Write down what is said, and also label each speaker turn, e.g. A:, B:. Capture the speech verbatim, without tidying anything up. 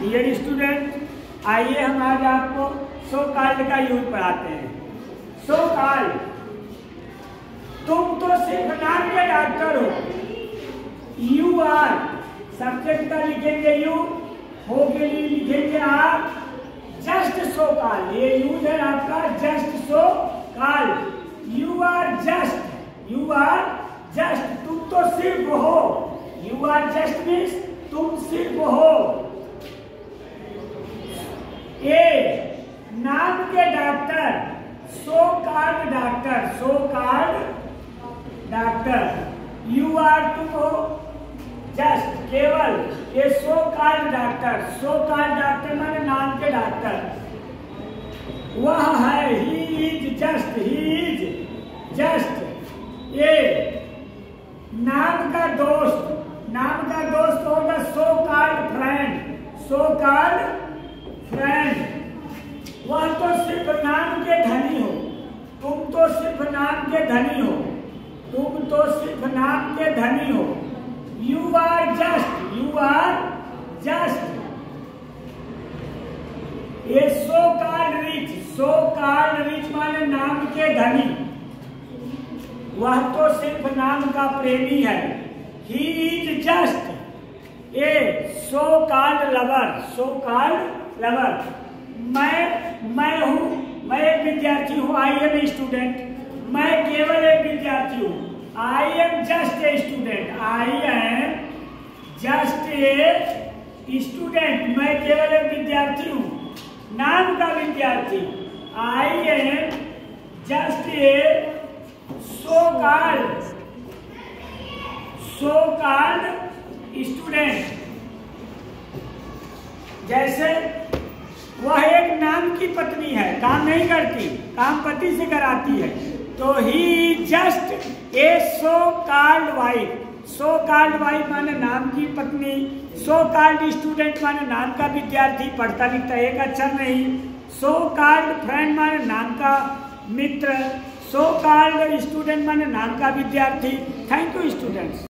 A: Dear student, आइए हम आज आपको सो कॉल्ड का यूज पढ़ाते हैं। सो कॉल्ड, तुम तो सिर्फ नाम के डॉक्टर हो। यू आर, सब्जेक्ट का लिखेंगे यू, हो के लिए लिखेंगे आर। जस्ट सो कॉल्ड, ये यूज है आपका just so called. You are just, you are just, तुम तो सिर्फ हो। यू आर जस्ट मीन्स तुम सिर्फ हो। ए, नाम के doctor, so called doctor, so called doctor. You are, तुम हो। जस्ट, केवल, ये so called doctor, so called doctor माने नाम के डॉक्टर। वह है, he is just, he is just. ये नाम का दोस्त, नाम का दोस्त होगा so called friend, so called friend. वह तो सिर्फ नाम के धनी हो, तुम तो सिर्फ नाम के धनी हो, तुम तो सिर्फ नाम के धनी हो। You are just, you are just. ये so called rich, so called rich माने नाम के धनी, वह तो सिर्फ नाम का प्रेमी है। He is just a so called lover, so called lover. मैं मैं हूं, मैं एक विद्यार्थी हूं, आई एम स्टूडेंट। मैं केवल एक विद्यार्थी हूं, I am just a student, I am just a student. मैं केवल एक विद्यार्थी हूं, नाम का विद्यार्थी। I am just a so called, so called student. जैसे वह एक नाम की पत्नी है, काम नहीं करती, काम पति से कराती है, तो he just a so called wife. So called wife माने नाम की पत्नी, सो कॉल्ड स्टूडेंट माने नाम का विद्यार्थी, पढ़ता लिखता एक अक्षर नहीं। सो कॉल्ड फ्रेंड माने नाम का मित्र, सो कॉल्ड स्टूडेंट माने नाम का विद्यार्थी। Thank you students.